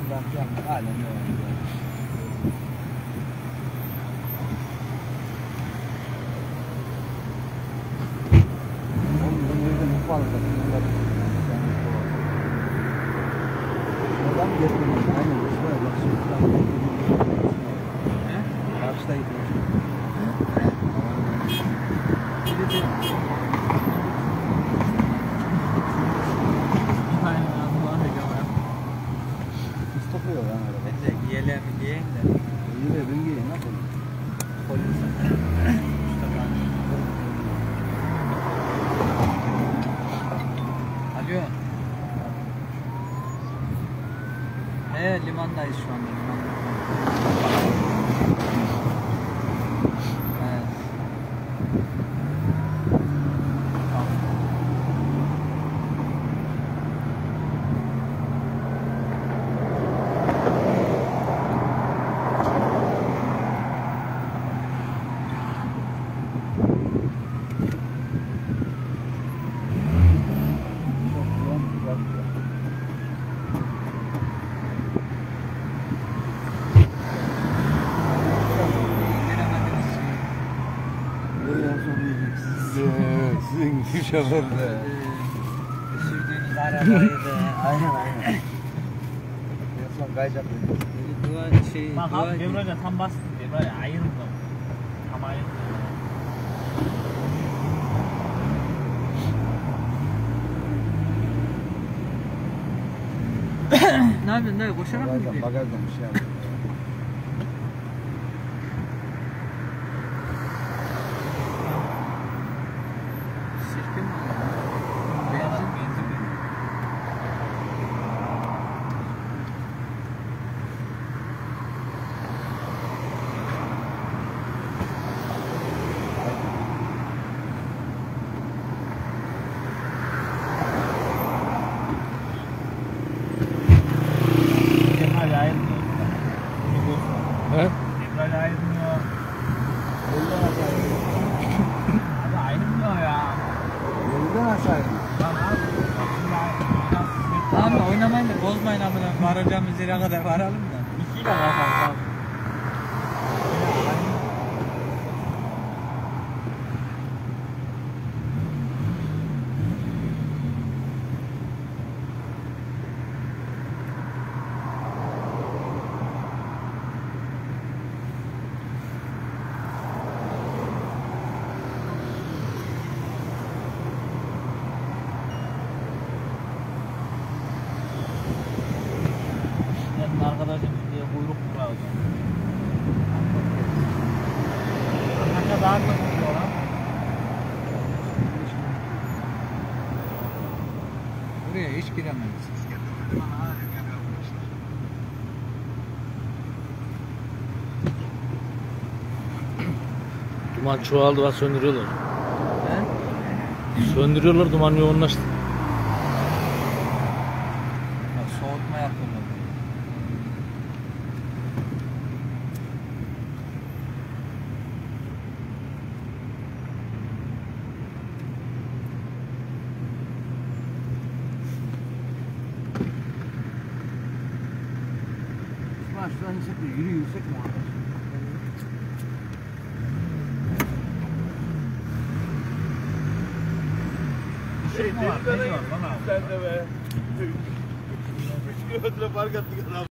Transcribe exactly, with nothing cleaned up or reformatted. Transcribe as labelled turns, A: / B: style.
A: Bırakacağım. Halen devam ediyor. Oğlum ben evden ufak da bunlar. Adam getirmiş. Aynen. Şuraya bak. Şuraya. He? Karşıdaydı. Istopuyor lan araba.
B: Ben de giyelim giyeyim de.
A: İyi de ben giyeyim. Nasıl?
B: Polis. Alo. He, limandayız şu anda. Limanda. Evet. Tamam.
A: Sizin şoförde.
B: Sürdüğünüz arabayı da.
A: Aynen aynen. En son kayacak.
B: Dua şey.
C: Bak
B: dua
C: abi debriyaja tam bastım. Debriyaja ayırdım. Tam ayırdım.
B: Ne yapıyorsun dayı? Koşarak mı
A: Bagajdan,
B: gidiyorsun?
A: bagajdan bir şey yapıyor.
B: Sirke mi aldın? Benzin. Benzin mi?
C: Debriyaja ayırmıyor.
A: He?
C: Debriyaja ayırmıyor.
A: Yoldan aşağı iniyor.
C: Abi ayırmıyor ya.
A: Yoldan aşağı iniyor.
C: Lan abi. Bak şimdi ayırmıyor.
B: Abi oynamayın da bozmayın amına. Varacağımız yere kadar varalım da.
C: İkiyle basalım abi. Senin arkadaşın diye kuyruk kurardı. Kanka daha çok oluyor lan.
B: Buraya hiç giremeyiz.
D: Duman çoğaldı ve söndürüyorlar.
B: He?
D: Söndürüyorlar, duman yoğunlaştı.
B: Bak soğutma yapıyorlar.
A: Şuradan şuradan insek mi? Yürü yüksek mi orada?
C: Şey mi var? Ne diyor lan abi?
A: Sen de be. Üç kilometre fark attık adam.